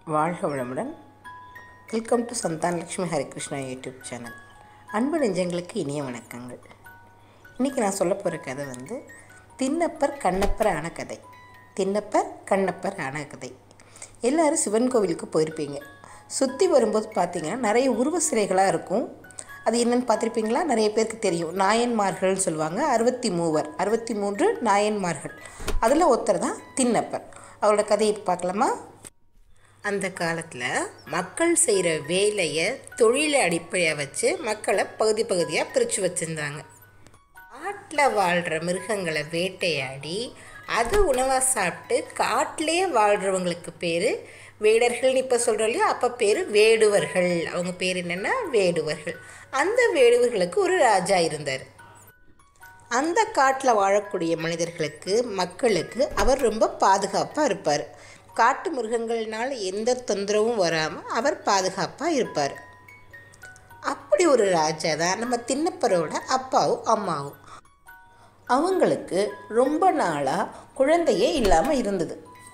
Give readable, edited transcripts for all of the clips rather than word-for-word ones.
வாழ்க வளமுடன். Welcome to Santhanalakshmi Harikrishna YouTube channel. அன்பு நெஞ்சங்களுக்கு இனிய வணக்கங்கள். இன்றைக்கி நான் சொல்ல போகிற கதை தின்னப்பர் கண்ணப்பர் ஆன கதை. தின்னப்பர் கண்ணப்பர் ஆன கதை. எல்லோரும் சிவன் கோவிலுக்கு போயிருப்பீங்க. சுற்றி வரும்போது பார்த்திங்கன்னா நிறைய உருவ சிலைகளாக இருக்கும். அது என்னென்னு பார்த்துருப்பீங்களா? நிறைய பேருக்கு தெரியும். நாயன்மார்கள்னு சொல்லுவாங்க. 63 நாயன்மார்கள். அதில் ஒருத்தர் தான் தின்னப்பர். அவரோட கதையை பார்க்கலாமா? அந்த காலத்தில் மக்கள் செய்கிற வேலையை தொழிலை அடிப்படையாக வச்சு மக்களை பகுதியாக பிரித்து வச்சுருந்தாங்க. காட்டில் வாழ்கிற மிருகங்களை வேட்டையாடி அது உணவாக சாப்பிட்டு காட்டிலே வாழ்கிறவங்களுக்கு பேர் வேடர்கள்னு இப்போ சொல்கிறோம் இல்லையா? அப்போ பேர் வேடுவர்கள். அவங்க பேர் என்னென்னா வேடுவர்கள். அந்த வேடுவர்களுக்கு ஒரு ராஜா இருந்தார். அந்த காட்டில் வாழக்கூடிய மனிதர்களுக்கு மக்களுக்கு அவர் ரொம்ப பாதுகாப்பாக இருப்பார். காட்டு மிருகங்கள்னால் எந்த தொந்தரவும் வராமல் அவர் பாதுகாப்பாக இருப்பார். அப்படி ஒரு ராஜா தான் நம்ம தின்னப்பரோட அப்பாவும் அம்மாவும். அவங்களுக்கு ரொம்ப நாளாக குழந்தையே இல்லாமல் இருந்தது.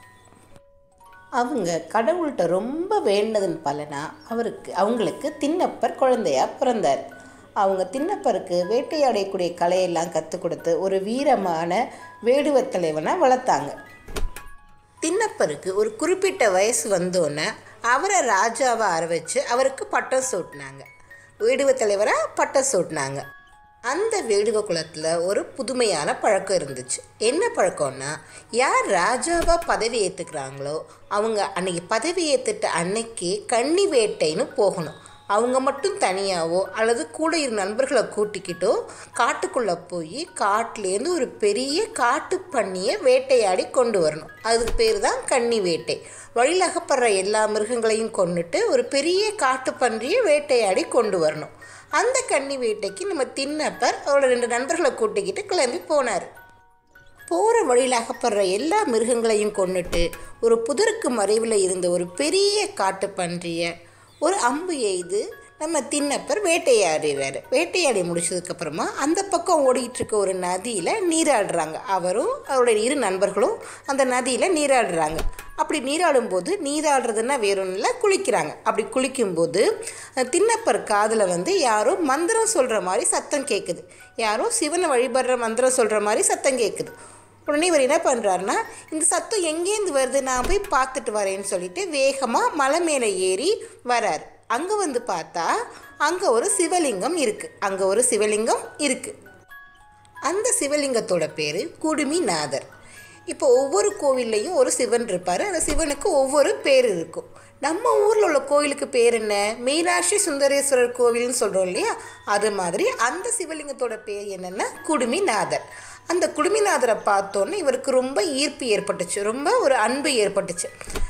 அவங்க கடவுள்கிட்ட ரொம்ப வேண்டதன் பலனாக அவங்களுக்கு தின்னப்பர் குழந்தையாக பிறந்தார். அவங்க தின்னப்பருக்கு வேட்டையாடக்கூடிய கலையெல்லாம் கற்றுக் கொடுத்து ஒரு வீரமான வேடுவர் தலைவனாக வளர்த்தாங்க. தின்னப்பருக்கு ஒரு குறிப்பிட்ட வயசு வந்தோன்னே அவரை ராஜாவை ஆரம்பித்து அவருக்கு பட்டம் சூட்டினாங்க. வேடுவ தலைவராக பட்டம் சூட்டினாங்க. அந்த வேடுவ குலத்தில் ஒரு புதுமையான பழக்கம் இருந்துச்சு. என்ன பழக்கம்னா, யார் ராஜாவாக பதவி ஏற்றுக்கிறாங்களோ அவங்க அன்றைக்கி பதவி ஏற்றுட்ட அன்னைக்கு கன்னி வேட்டைன்னு போகணும். அவங்க மட்டும் தனியாகவோ அல்லது கூட இரு நண்பர்களை கூட்டிக்கிட்டோ காட்டுக்குள்ளே போய் காட்டிலேருந்து ஒரு பெரிய காட்டு பன்னியை வேட்டையாடி கொண்டு வரணும். அதுக்கு பேர் தான் கன்னி வேட்டை. வழியில் அகப்படுற எல்லா மிருகங்களையும் கொண்டுட்டு ஒரு பெரிய காட்டு பன்றியை வேட்டையாடி கொண்டு வரணும். அந்த கன்னி வேட்டைக்கு நம்ம தின்னப்பர் அவரோட 2 நண்பர்களை கூட்டிக்கிட்டு கிளம்பி போனார். போகிற வழியில் அகப்படுற எல்லா மிருகங்களையும் கொண்டுட்டு ஒரு புதருக்கு மறைவில் இருந்த ஒரு பெரிய காட்டு பன்றியை ஒரு அம்பு எய்து நம்ம தின்னப்பர் வேட்டையாடுறாரு. வேட்டையாடி முடிச்சதுக்கப்புறமா அந்த பக்கம் ஓடிக்கிட்டு இருக்க ஒரு நதியில் நீராடுறாங்க. அவரும் அவருடைய 2 நண்பர்களும் அந்த நதியில் நீராடுறாங்க. அப்படி நீராடும்போது, நீராடுறதுன்னா வேறொன்றும் இல்லை, குளிக்கிறாங்க. அப்படி குளிக்கும்போது தின்னப்பர் காதில் யாரோ மந்திரம் சொல்கிற மாதிரி சத்தம் கேட்குது. யாரோ சிவனை வழிபடுற மந்திரம் சொல்கிற மாதிரி சத்தம் கேட்குது. உடனே இவர் என்ன பண்ணுறாருன்னா, இந்த சத்தம் எங்கேருந்து வருது, நான் போய் பார்த்துட்டு வரேன்னு சொல்லிட்டு வேகமாக மலை மேலே ஏறி வரார். அங்கே பார்த்தா அங்கே ஒரு சிவலிங்கம் இருக்குது. அந்த சிவலிங்கத்தோட பேர் குடுமிநாதர். இப்போ ஒவ்வொரு கோவில்லையும் ஒரு சிவன் இருப்பார். அந்த சிவனுக்கு ஒவ்வொரு பேர் இருக்கும். நம்ம ஊரில் உள்ள கோவிலுக்கு பேர் என்ன? மீனாட்சி சுந்தரேஸ்வரர் கோவில்னு சொல்கிறோம் இல்லையா? அது மாதிரி அந்த சிவலிங்கத்தோட பேர் என்னென்னா குடுமிநாதர். அந்த குடுமிநாதரை பார்த்தோன்னே இவருக்கு ரொம்ப ஈர்ப்பு ஏற்பட்டுச்சு, ரொம்ப ஒரு அன்பு ஏற்பட்டுச்சு.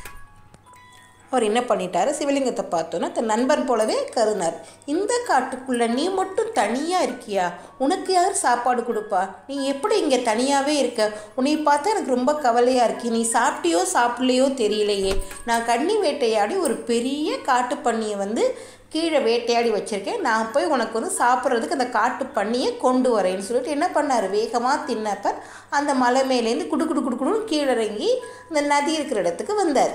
அவர் என்ன பண்ணிட்டாரு, சிவலிங்கத்தை பார்த்தோன்னா தன் நண்பன் போலவே கருதினார். இந்த காட்டுக்குள்ளே நீ மட்டும் தனியாக இருக்கியா? உனக்கு யார் சாப்பாடு கொடுப்பா? நீ எப்படி இங்கே தனியாகவே இருக்க? உன்னை பார்த்தா எனக்கு ரொம்ப கவலையாக இருக்கு. நீ சாப்பிட்டியோ சாப்பிட்லையோ தெரியலையே. நான் கன்னி வேட்டையாடி ஒரு பெரிய காட்டு பன்னியை கீழே வேட்டையாடி வச்சுருக்கேன். நான் போய் உனக்கு சாப்பிட்றதுக்கு அந்த காட்டு பன்னியை கொண்டு வரேன்னு சொல்லிட்டு என்ன பண்ணார், வேகமாக தின்னப்பர் அந்த மலை மேலேருந்து குடுக்குன்னு கீழே இறங்கி அந்த நதி இருக்கிற இடத்துக்கு வந்தார்.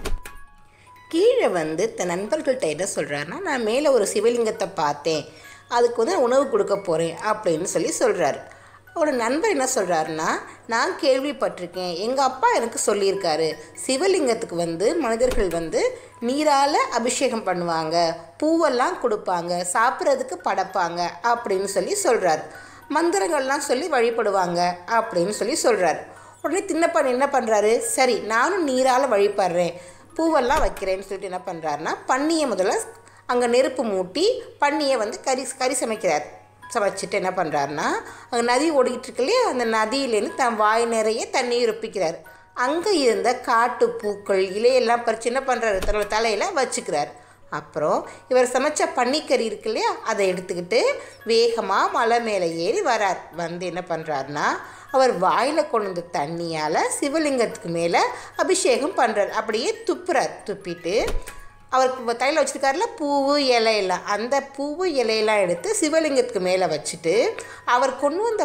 கீழே தன் நண்பர்கள்ட்ட என்ன சொல்கிறாருன்னா, நான் மேலே ஒரு சிவலிங்கத்தை பார்த்தேன், அதுக்கு உணவு கொடுக்க போகிறேன் அப்படின்னு சொல்கிறாரு. அவரோட நண்பர் என்ன சொல்கிறாருன்னா, நான் கேள்விப்பட்டிருக்கேன், எங்கள் அப்பா எனக்கு சொல்லியிருக்காரு, சிவலிங்கத்துக்கு மனிதர்கள் நீரால் அபிஷேகம் பண்ணுவாங்க, பூவெல்லாம் கொடுப்பாங்க, சாப்பிட்றதுக்கு படைப்பாங்க அப்படின்னு சொல்கிறார். மந்திரங்கள்லாம் சொல்லி வழிபடுவாங்க அப்படின்னு சொல்கிறார். உடனே தின்னப்பன் என்ன பண்ணுறாரு, சரி நானும் நீரால் வழிபடுறேன், பூவெல்லாம் வைக்கிறேன்னு சொல்லிட்டு என்ன பண்ணுறாருன்னா, பன்னியை முதல்ல அங்கே நெருப்பு மூட்டி பன்னியை கறி சமைச்சிட்டு என்ன பண்ணுறாருன்னா, அங்கே நதி ஓடிக்கிட்டு இருக்கு இல்லையா? அந்த நதியிலேருந்து தன் வாய் நிறைய தண்ணீர் ஒப்பிக்கிறார். அங்கே இருந்த காட்டு பூக்கள் இலையெல்லாம் பறித்து என்ன பண்ணுறாரு, தன்னோட தலையில் வச்சுக்கிறார். அப்புறம் இவர் சமைச்ச பன்னிக்கறி இருக்கு இல்லையா, அதை எடுத்துக்கிட்டு வேகமாக மலை மேலே ஏறி வரார். என்ன பண்ணுறாருன்னா, அவர் வாயில் கொண்டு தண்ணியால் சிவலிங்கத்துக்கு மேலே அபிஷேகம் பண்ணுறார். அப்படியே துப்பிட்டு அவருக்கு தலையில் வச்சுருக்காருல பூவு இலையெல்லாம், அந்த பூவு இலையெல்லாம் எடுத்து சிவலிங்கத்துக்கு மேலே வச்சுட்டு அவர் கொண்டு வந்த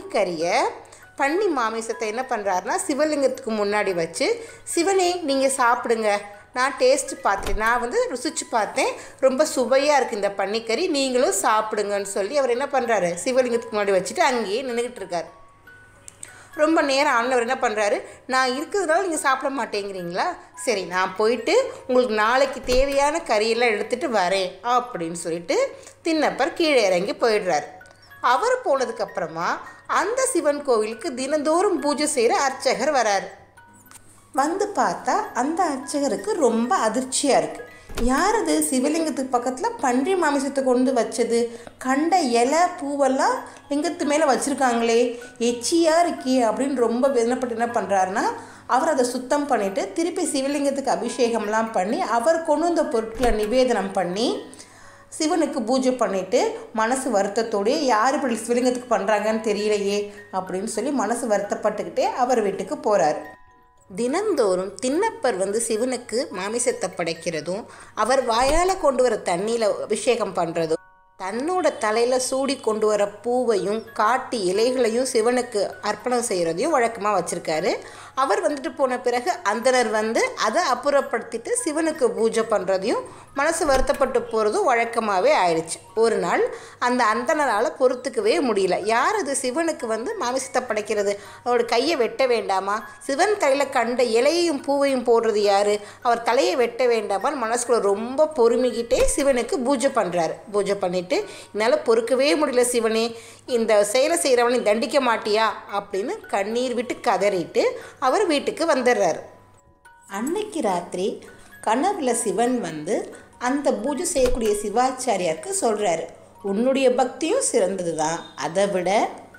பன்னி மாமிசத்தை என்ன பண்ணுறாருன்னா சிவலிங்கத்துக்கு முன்னாடி வச்சு, சிவனே நீங்கள் சாப்பிடுங்க, நான் டேஸ்ட்டு பார்த்துட்டேன், நான் வந்து ருசிச்சு பார்த்தேன், ரொம்ப சுவையாக இருக்குது இந்த பன்னிக்கறி, நீங்களும் சாப்பிடுங்கன்னு சொல்லி அவர் என்ன பண்ணுறாரு, சிவலிங்கத்துக்கு முன்னாடி வச்சுட்டு அங்கேயே நின்றுக்கிட்டு இருக்கார். ரொம்ப நேரம் ஆனவர் என்ன பண்ணுறாரு, நான் இருக்கிறதுனால நீங்கள் சாப்பிட மாட்டேங்கிறீங்களா, சரி நான் போயிட்டு உங்களுக்கு நாளைக்கு தேவையான கறியெல்லாம் எடுத்துகிட்டு வரேன் அப்படின்னு சொல்லிட்டு திண்ணப்பர் கீழே இறங்கி போயிடுறார். அவர் போனதுக்கப்புறமா அந்த சிவன் கோவிலுக்கு தினந்தோறும் பூஜை செய்கிற அர்ச்சகர் வரார். வந்து பார்த்தா அந்த அர்ச்சகருக்கு ரொம்ப அதிர்ச்சியாக இருக்குது. யார் அது சிவலிங்கத்துக்கு பக்கத்தில் பன்றி மாமிசத்தை கொண்டு வச்சது, கண்ட இலை பூவெல்லாம் லிங்கத்து மேலே வச்சுருக்காங்களே, எச்சியாக இருக்கே அப்படின்னு ரொம்ப வேதனைப்பட்டு என்ன பண்ணுறாருன்னா, அவர் அதை சுத்தம் பண்ணிவிட்டு திருப்பி சிவலிங்கத்துக்கு அபிஷேகம்லாம் பண்ணி அவர் கொண்டு வந்த பொருட்களை நிவேதனம் பண்ணி சிவனுக்கு பூஜை பண்ணிவிட்டு மனசு வருத்தத்தோடையே யார் இப்படி சிவலிங்கத்துக்கு பண்ணுறாங்கன்னு தெரியலையே அப்படின்னு சொல்லி மனசு வருத்தப்பட்டுக்கிட்டே அவர் வீட்டுக்கு போகிறார். தினந்தோறும் திண்ணப்பர் வந்து சிவனுக்கு மாமிசத்தை படைக்கிறதும் அவர் வாயால் கொண்டு வர தண்ணியில் அபிஷேகம் பண்ணுறதும் தன்னோட தலையில் சூடி கொண்டு வர பூவையும் காட்டு இலைகளையும் சிவனுக்கு அர்ப்பணம் செய்கிறதையும் வழக்கமாக வச்சுருக்காரு. அவர் வந்துட்டு போன பிறகு அந்தனர் வந்து அதை அப்புறப்படுத்திட்டு சிவனுக்கு பூஜை பண்ணுறதையும் மனசு வருத்தப்பட்டு போகிறதும் வழக்கமாகவே ஆயிடுச்சு. ஒரு நாள் அந்த அந்தனரால் பொறுத்துக்கவே முடியல, யார் அது சிவனுக்கு வந்து மாமிசத்தை படைக்கிறது, அவரோட கையை வெட்ட வேண்டாமா, சிவன் தலையில் கண்ட இலையையும் பூவையும் போடுறது யார், அவர் தலையை வெட்ட வேண்டாமான்னு மனசுக்குள்ள ரொம்ப பொறுமிக்கிட்டே சிவனுக்கு பூஜை பண்ணுறாரு. பூஜை பண்ணிவிட்டு என்னால் பொறுக்கவே முடியல சிவனே, இந்த செயலை செய்கிறவனை தண்டிக்க மாட்டியா அப்படின்னு கண்ணீர் விட்டு கதறிட்டு அவர் வீட்டுக்கு வந்துடுறாரு. அன்னைக்கு ராத்திரி கனவுல சிவன் வந்து அந்த பூஜை செய்யக்கூடிய சிவாச்சாரியாருக்கு சொல்கிறாரு, உன்னுடைய பக்தியும் சிறந்தது தான், அதை விட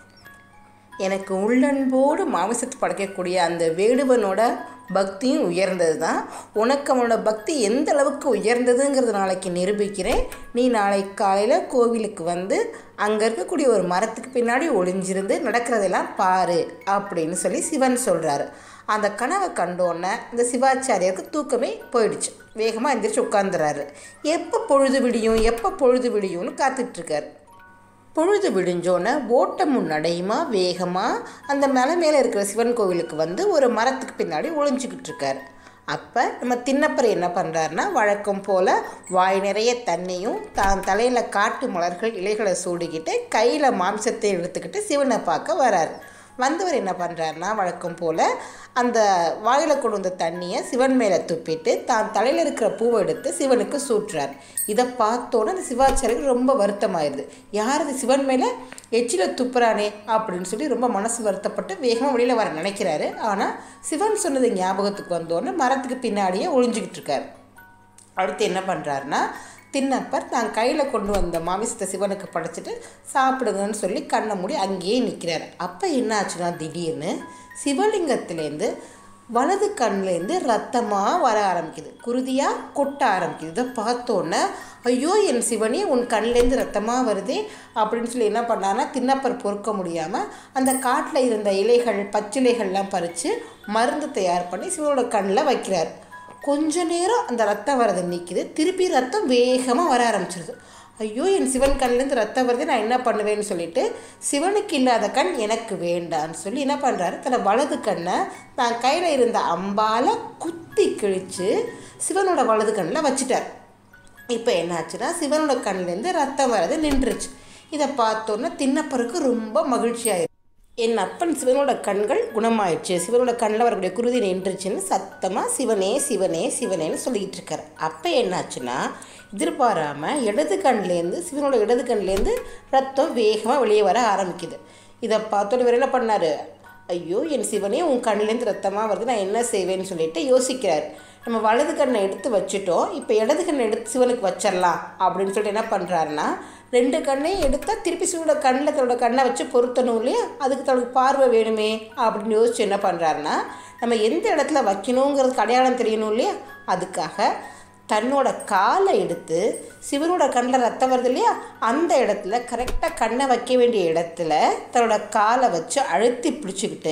எனக்கு உள்ளன்போடு மாமிசத்தை படைக்கக்கூடிய அந்த வேடுவனோட பக்தியும் உயர்ந்தது தான், உனக்கு அவனோட பக்தி எந்த அளவுக்கு உயர்ந்ததுங்கிறது நாளைக்கு நிரூபிக்கிறேன், நீ நாளைக்கு காலையில் கோவிலுக்கு வந்து அங்கே இருக்கக்கூடிய ஒரு மரத்துக்கு பின்னாடி ஒளிஞ்சிருந்து நடக்கிறதெல்லாம் பாரு அப்படின்னு சொல்லி சிவன் சொல்கிறாரு. அந்த கனவை கண்டோன்னே இந்த சிவாச்சாரியாருக்கு தூக்கமே போயிடுச்சு. வேகமாக எந்திரிச்சு உட்காந்துறாரு. எப்போ பொழுது விடியும்னு காத்துட்ருக்கார். பொழுது விடிஞ்சோன்னே ஓட்டமும் நடையுமா வேகமாக அந்த மலை மேலே இருக்கிற சிவன் கோவிலுக்கு வந்து ஒரு மரத்துக்கு பின்னாடி ஒளிஞ்சிக்கிட்டு இருக்கார். அப்போ நம்ம திண்ணப்பர் என்ன பண்ணுறாருன்னா, வழக்கம் போல் வாய் நிறைய தண்ணியும் தான் தலையில் காட்டு மலர்கள் இலைகளை சூடிக்கிட்டு கையில் மாம்சத்தை எடுத்துக்கிட்டு சிவனை பார்க்க வரார். வந்தவர் என்ன பண்ணுறாருனா, வழக்கம் போல் அந்த வாயில் கொண்டு வந்த தண்ணியை சிவன் மேலே துப்பிட்டு தான் தலையில் இருக்கிற பூவை எடுத்து சிவனுக்கு சூட்டுறார். இதை பார்த்தோன்னே அந்த சிவாச்சாரியருக்கு ரொம்ப வருத்தமாயிடுது, யார் அது சிவன் மேலே எச்சில துப்புறானே அப்படின்னு சொல்லி ரொம்ப மனசு வருத்தப்பட்டு வேகமாக வெளியில் வர நினைக்கிறாரு. ஆனால் சிவன் சொன்னது ஞாபகத்துக்கு வந்தோன்னே மரத்துக்கு பின்னாடியே ஒளிஞ்சிக்கிட்டு இருக்கார். அடுத்து என்ன பண்ணுறாருனா, திண்ணப்பர் தான் கையில் கொண்டு வந்த மாமிசத்தை சிவனுக்கு படைச்சிட்டு சாப்பிடுங்கன்னு சொல்லி கண்ணை மூடி அங்கேயே நிற்கிறார். அப்போ என்ன ஆச்சுன்னா, திடீர்னு சிவலிங்கத்துலேருந்து வலது கண்ணிலேருந்து ரத்தமாக வர ஆரம்பிக்குது, குருதியாக கொட்ட ஆரம்பிக்குது. இதை பார்த்தோன்னே, ஐயோ என் சிவனே உன் கண்ணிலேருந்து ரத்தமாக வருதே அப்படின்னு சொல்லி என்ன பண்ணாருன்னா, திண்ணப்பர் பொறுக்க முடியாமல் அந்த காட்டில் இருந்த இலைகள் பச்சிலைகள்லாம் பறித்து மருந்து தயார் பண்ணி சிவனோட கண்ணில் வைக்கிறார். கொஞ்ச நேரம் அந்த ரத்தம் வரது நிற்கிது, திருப்பி ரத்தம் வேகமாக வர ஆரம்பிச்சிருது. ஐயோ என் சிவன் கண்ணிலேருந்து ரத்தம் வருது, நான் என்ன பண்ணுவேன்னு சொல்லிட்டு சிவனுக்கு இல்லாத கண் எனக்கு வேண்டான்னு சொல்லி என்ன பண்ணுறாரு, தன்னை வலது கண்ணை தான் கையில் இருந்த அம்பால் குத்தி கிழித்து சிவனோட வலது கண்ணில் வச்சுட்டார். இப்போ என்னாச்சுன்னா, சிவனோட கண்ணிலேருந்து ரத்தம் வரது நின்றுச்சு. இதை பார்த்தோன்னே திண்ணப்பருக்கு ரொம்ப மகிழ்ச்சியாயிருக்கு. என் அப்பன் சிவனோட கண்கள் குணமாயிடுச்சு, சிவனோட கண்ணில் வரக்கூடிய குருதி நின்றுச்சுன்னு சத்தமாக சிவனே சிவனே சிவனேன்னு சொல்லிக்கிட்டு இருக்கார். அப்போ என்னாச்சுன்னா, எதிர்பாராமல் சிவனோட இடது கண்ணிலேருந்து ரத்தம் வேகமாக வெளியே வர ஆரம்பிக்குது. இதை பார்த்தோன்னு இவர் என்ன பண்ணார், ஐயோ என் சிவனே உன் கண்ணிலேருந்து ரத்தமாக வருது, நான் என்ன செய்வேன்னு சொல்லிட்டு யோசிக்கிறார். நம்ம வலது கண்ணை எடுத்து வச்சுட்டோம், இப்போ இடது கண்ணை எடுத்து சிவனுக்கு வச்சிடலாம் அப்படின்னு சொல்லிட்டு என்ன பண்ணுறாருன்னா, 2 கண்ணையும் எடுத்தால் திருப்பி சிவனோட கண்ணில் தன்னோட கண்ணை வச்சு பொருத்தணும் இல்லையா, அதுக்கு தனக்கு பார்வை வேணுமே அப்படின்னு யோசிச்சு என்ன பண்ணுறாருன்னா, நம்ம எந்த இடத்துல வைக்கணுங்கிறதுக்கு அடையாளம் தெரியணும் இல்லையா, அதுக்காக தன்னோட காலை எடுத்து சிவனோட கண்ணில் ரத்தம் வருது இல்லையா, அந்த இடத்துல கரெக்டாக கண்ணை வைக்க வேண்டிய இடத்துல தன்னோட காலை வச்சு அழுத்தி பிடிச்சிக்கிட்டு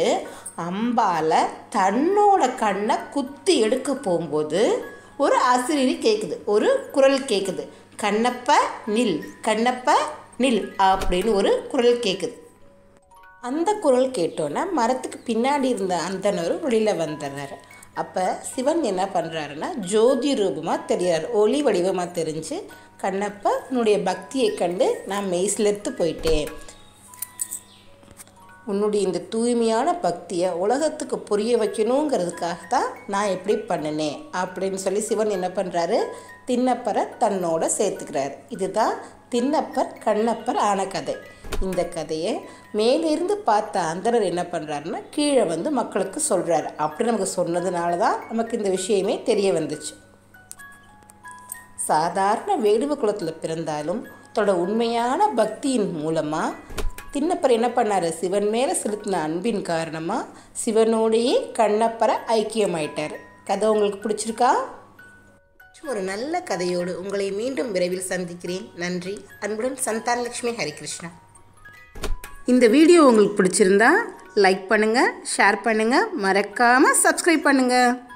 அம்பால் தன்னோட கண்ணை குத்தி எடுக்க போகும்போது ஒரு அசிரீரி கேட்குது, ஒரு குரல் கேட்குது, கண்ணப்ப நில் கண்ணப்ப நில் அப்படின்னு ஒரு குரல் கேட்குது. அந்த குரல் கேட்டோன்னே மரத்துக்கு பின்னாடி இருந்த அந்தனரும் வெளியில் வந்துடுறாரு. அப்போ சிவன் என்ன பண்ணுறாருன்னா ஜோதி ரூபமாக தெரிகிறார், ஒளி வடிவமாக தெரிஞ்சு கண்ணப்பா உன்னுடைய பக்தியை கண்டு நான் மெய்சிலிர்த்து போயிட்டேன், உன்னுடைய இந்த தூய்மையான பக்தியை உலகத்துக்கு புரிய வைக்கணுங்கிறதுக்காக தான் நான் எப்படி பண்ணினேன் அப்படின்னு சொல்லி சிவன் என்ன பண்ணுறாரு, திண்ணப்பரை தன்னோட சேர்த்துக்கிறார். இதுதான் திண்ணப்பர் கண்ணப்பர் ஆன கதை. இந்த கதையை மேலிருந்து பார்த்த அந்தரர் என்ன பண்ணுறாருன்னா கீழே வந்து மக்களுக்கு சொல்கிறாரு. அப்படி நமக்கு சொன்னதுனால தான் நமக்கு இந்த விஷயமே தெரிய வந்துச்சு. சாதாரண வேடுவ குலத்தில் பிறந்தாலும் தன்னோட உண்மையான பக்தியின் மூலமாக திண்ணப்பர் என்ன பண்ணார், சிவன் மேலே செலுத்தின அன்பின் காரணமாக சிவனோடையே கண்ணப்பரை ஐக்கியமாயிட்டார். கதை உங்களுக்கு பிடிச்சிருக்கா? ஒரு நல்ல கதையோடு உங்களை மீண்டும் விரைவில் சந்திக்கிறேன். நன்றி. அன்புடன் சந்தானலட்சுமி ஹரிகிருஷ்ணா. இந்த வீடியோ உங்களுக்கு பிடிச்சிருந்தா லைக் பண்ணுங்கள், ஷேர் பண்ணுங்கள், மறக்காமல் சப்ஸ்கிரைப் பண்ணுங்கள்.